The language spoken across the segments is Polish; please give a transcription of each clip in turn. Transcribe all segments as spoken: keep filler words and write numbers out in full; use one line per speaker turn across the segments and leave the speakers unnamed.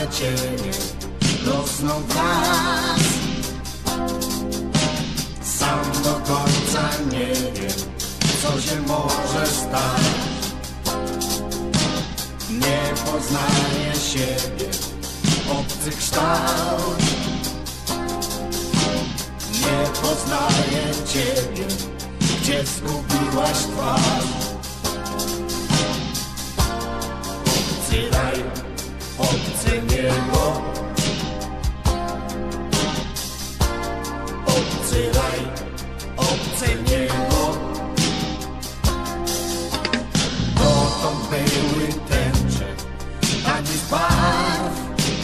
cienie rosną w nas. Sam do końca nie wiem, co się może stać. Nie poznaję siebie, obcy kształt. Nie poznaję ciebie, gdzie zgubiłaś twarz. Obcy raj, obce niebo. Obcy raj, obce niebo. Dotąd były tęcze takich barw.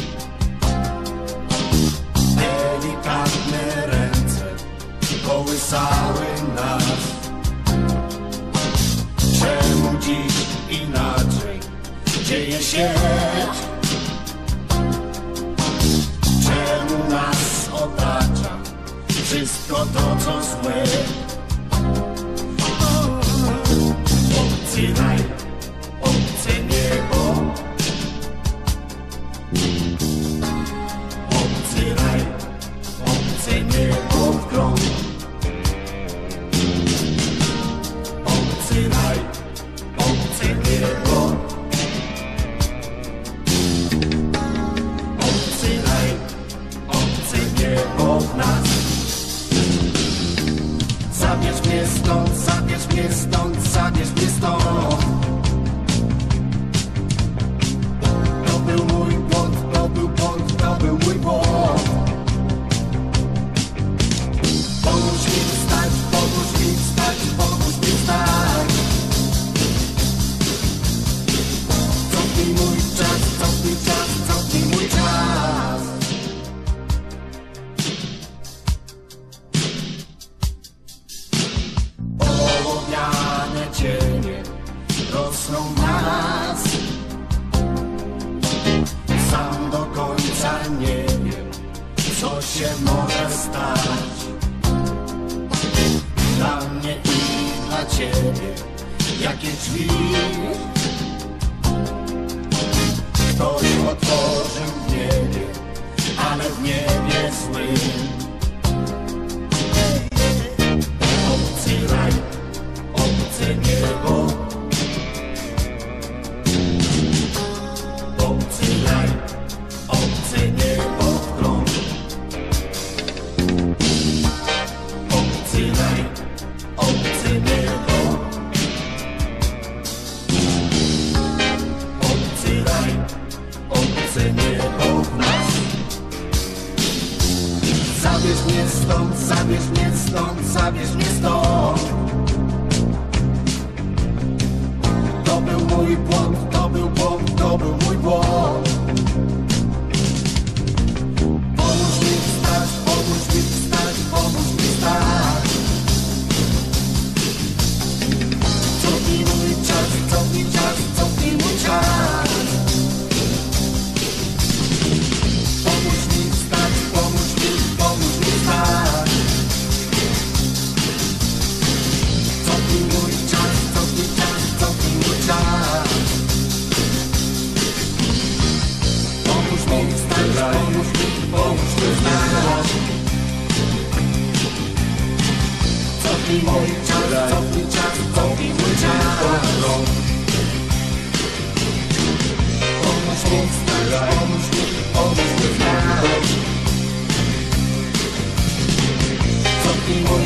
Delikatne ręce kołysały nas. Czemu dziś inaczej dzieje się? Czemu nas otacza wszystko to, co złe? Obcy raj, obce niebo. Obcy raj, obce niebo w krąg. Obcy raj, obce niebo. Obcy raj, obce niebo w nas. Zabierz mnie stąd, zabierz mnie stąd, zabierz mnie stąd. To był mój błąd, to był błąd, to był mój błąd. Pomóż mi wstać, pomóż mi wstać, pomóż mi wstać. Cofnij mój czas, cofnij czas, cofnij mój czas. Ołowiane cienie rosną w nas. Sam do końca nie wiem, co się może stać. Dla mnie i dla ciebie jakie drzwi ktoś otworzył w niebie, ale w niebie złym. Obcy raj, obce niebo. Obcy raj, obce niebo w krąg. Obcy raj, obce niebo. Obcy raj, obce niebo w nas. Zabierz mnie stąd, zabierz mnie stąd, zabierz mnie stąd. To był mój błąd, to był błąd, to był mój błąd. Pomóż mi wstać, pomóż mi wstać, pomóż mi wstać. Cofnij mój czas, cofnij czas, cofnij mój czas. Pomóż mi wstać, pomóż mi, pomóż mi wstać. Cofnij mój czas, cofnij czas, cofnij mój czas. Pomóż mi wstać, pomóż mi, pomóż mi wstać. Cofnij mój czas, cofnij czas, cofnij mój czas. Pomóż mi wstać, pomóż mi, pomóż mi wstać. Cofnij mój